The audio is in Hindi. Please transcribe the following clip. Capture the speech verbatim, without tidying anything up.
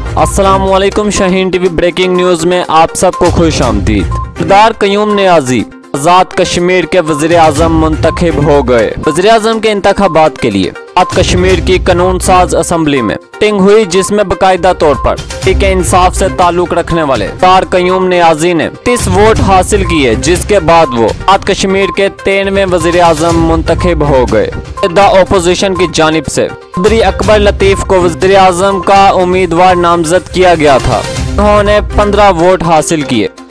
अस्सलामुअलैकुम, शाहीन टीवी ब्रेकिंग न्यूज में आप सबको खुश आमदीद। सरदार कयूम नियाजी आज़ाद कश्मीर के वज़ीर आज़म मुंतखब हो गए। वज़ीर आज़म के इंतखाबात के लिए आज़ाद कश्मीर की कानून साज असम्बली में मीटिंग हुई, जिसमें बाकायदा तौर पर तहरीक इंसाफ से ताल्लुक रखने वाले सरदार कयूम नियाजी ने तीस वोट हासिल किए, जिसके बाद वो आज़ाद कश्मीर के तेरहवें वज़ीर आज़म मुंतखब हो गए। ओपोजिशन की जानिब से चौधरी अकबर लतीफ को वज़ीर आज़म का उम्मीदवार नामजद किया गया था। उन्होंने पंद्रह वोट हासिल किए।